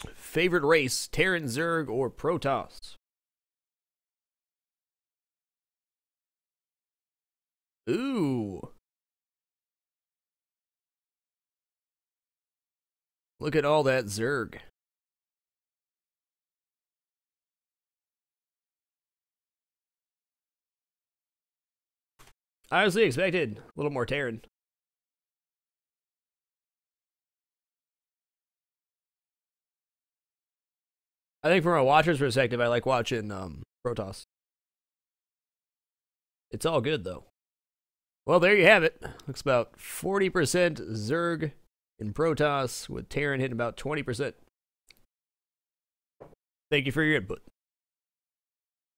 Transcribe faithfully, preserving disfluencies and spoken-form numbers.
Favorite race, Terran, Zerg, or Protoss? Ooh. Look at all that Zerg. I honestly expected a little more Terran. I think from a watcher's perspective, I like watching um, Protoss. It's all good, though. Well, there you have it. Looks about forty percent Zerg in Protoss, with Terran hitting about twenty percent. Thank you for your input.